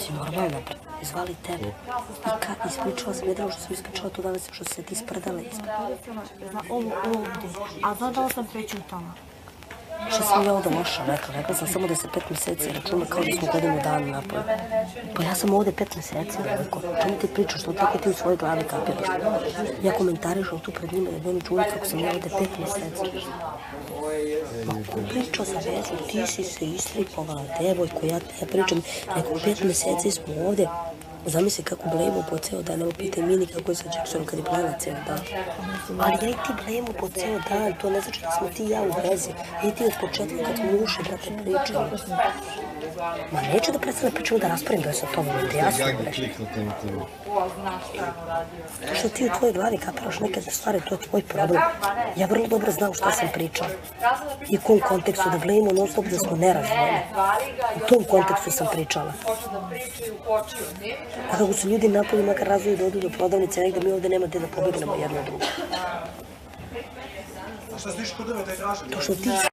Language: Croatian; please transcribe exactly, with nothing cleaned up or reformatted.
Ti normalno, zvali tebe. I kad ispričala sam, jedino što sam ispričala to danas što se ti sprdala ispred. Ovo ovdje, a zadala sam prećutala. Što sam ja ovdje loša rekla? Rekla sam samo da se pet mjeseci računa kao da smo godinu dana napolju. Pa ja sam ovdje pet mjeseci, veliko. Čemu ti pričaš, što tako ti u svojoj glavi kapiraš? Ja komentarišam tu pred njima da ne čuli kako sam ja ovdje pet mjeseci. Ma ko pričao sa vezom, ti si se istripovala, devojko, ja, ja pričam, neko pet mjeseci smo ovdje. Zamisli kako blejemo po ceo dan, evo pitaj Mini kako je sa Jacksonom kad je blejela ceo dan. Ali ja i ti blejemo po ceo dan, to ne znači da smo ti i ja u vezi. I ti od početka kad smo uši, brate, pričali. Ma neću da prestane pričamo da raspravim da se o tome, da ja sam bre. To što ti u tvojoj glavi kapiraš neke stvari, to je tvoj problem. Ja vrlo dobro znam šta sam pričala. I u kom kontekstu da blejemo non stop da smo nerazvojni. U tom kontekstu sam pričala. A kako su ljudi napolju makar razvoju da odu do prodavnice negde, mi ovdje nema gde da pobegnemo jedno drugo. To što ti